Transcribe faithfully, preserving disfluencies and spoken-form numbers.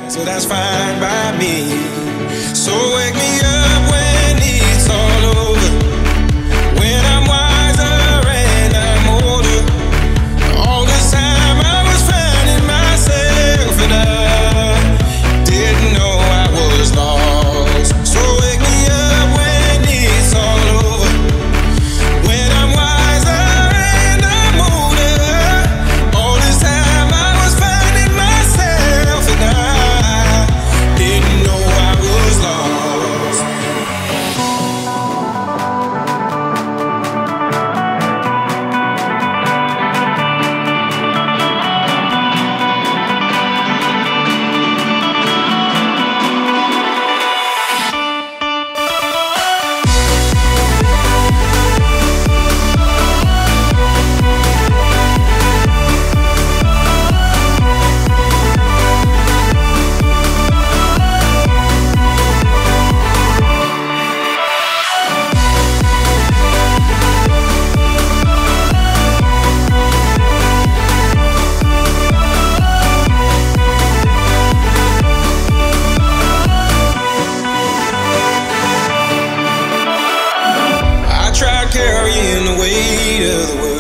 so that's fine by me. So wake me up when it's all over, when I'm wiser and I'm older. All this time I was finding myself and I didn't know I was lost. So wake me up when it's all over, when I'm wiser and I'm older. All this time I was finding myself and I didn't know I was lost. I tried carrying the weight of the world,